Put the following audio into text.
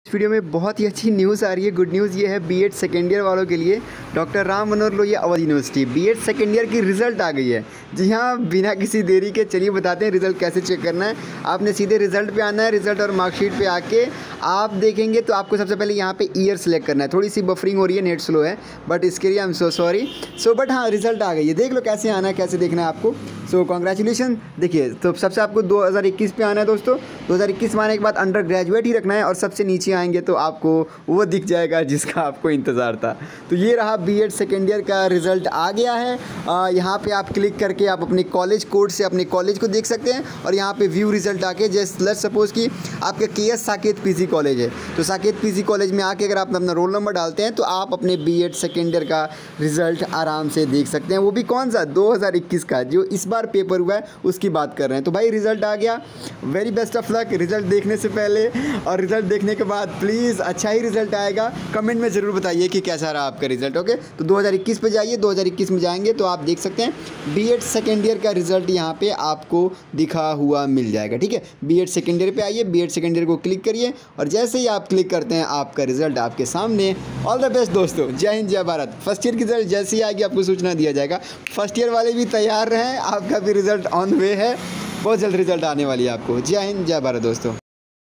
इस वीडियो में बहुत ही अच्छी न्यूज़ आ रही है। गुड न्यूज़ ये है बीएड सेकेंड ईयर वालों के लिए। Doctor Ram Manohar Lohia Awadh university B Ed second year की रिज़ल्ट आ गई है। जी हाँ, बिना किसी देरी के चलिए बताते हैं रिज़ल्ट कैसे चेक करना है। आपने सीधे रिज़ल्ट पे आना है। रिज़ल्ट और मार्कशीट पे आके आप देखेंगे तो आपको सबसे पहले यहाँ पे ईयर सेलेक्ट करना है। थोड़ी सी बफरिंग हो रही है, नेट स्लो है, बट इसके लिए I am so sorry. But हाँ, रिज़ल्ट आ गई है। देख लो कैसे आना है, कैसे देखना है आपको। कॉन्ग्रेचुलेशन। देखिए, तो सबसे आपको 2021 पे आना है दोस्तों। 2021 में आने के बाद अंडर ग्रेजुएट ही रखना है और सबसे नीचे आएंगे तो आपको वो दिख जाएगा जिसका आपको इंतज़ार था। तो ये रहा बीएड सेकेंड ईयर का रिज़ल्ट आ गया है। यहाँ पे आप क्लिक करके आप अपने कॉलेज कोड से अपने कॉलेज को देख सकते हैं और यहाँ पे व्यू रिज़ल्ट आके जैसे लेट्स सपोज़ कि आपके केएस साकेत पीजी कॉलेज है, तो साकेत पीजी कॉलेज में आके अगर आप अपना रोल नंबर डालते हैं तो आप अपने बीएड सेकेंड ईयर का रिज़ल्ट आराम से देख सकते हैं। वो भी कौन सा, 2021 का, जो इस बार पेपर हुआ है उसकी बात कर रहे हैं। तो भाई रिज़ल्ट आ गया, very best of luck. Result देखने से पहले और रिज़ल्ट देखने के बाद प्लीज़ अच्छा ही रिज़ल्ट आएगा। कमेंट में ज़रूर बताइए कि कैसा रहा आपका रिज़ल्ट। ओके, तो 2021 पे जाइए। 2021 में जाएंगे तो आप देख सकते हैं बीएड सेकेंड ईयर का रिज़ल्ट यहाँ पे आपको दिखा हुआ मिल जाएगा। ठीक है, बीएड सेकेंड ईयर पे आइए, बीएड सेकेंड ईयर को क्लिक करिए और जैसे ही आप क्लिक करते हैं आपका रिज़ल्ट आपके सामने। ऑल द बेस्ट दोस्तों, जय हिंद जय भारत। फर्स्ट ईयर की रिज़ल्ट जैसे ही आएगी आपको सूचना दिया जाएगा। फर्स्ट ईयर वाले भी तैयार रहें, आपका भी रिज़ल्ट ऑन वे है। बहुत जल्द रिज़ल्ट आने वाली है आपको। जय हिंद जय भारत दोस्तों।